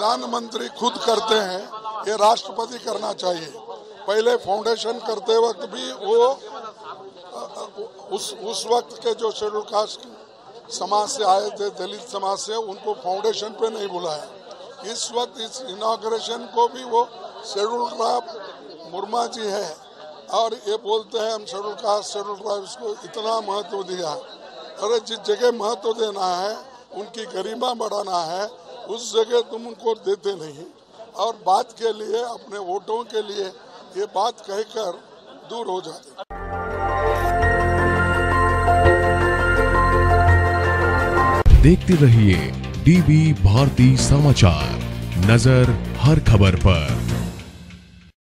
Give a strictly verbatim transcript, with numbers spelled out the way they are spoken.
प्रधानमंत्री खुद करते हैं, ये राष्ट्रपति करना चाहिए। पहले फाउंडेशन करते वक्त भी वो उस उस वक्त के जो शेड्यूल कास्ट समाज से आए थे, दलित समाज से, उनको फाउंडेशन पे नहीं बुलाया। इस वक्त इस इनॉग्रेशन को भी वो शेड्यूल ट्राइब मुर्मा जी है और ये बोलते हैं हम शेड्यूल कास्ट शेड्यूल ट्राइब्स को इतना महत्व दिया। अरे जिस जगह महत्व देना है, उनकी गरिमा बढ़ाना है, उस जगह तुम उनको देते नहीं और बात के लिए, अपने वोटों के लिए ये बात कहकर दूर हो जाते। देखते रहिए डीबी भारती समाचार, नजर हर खबर पर।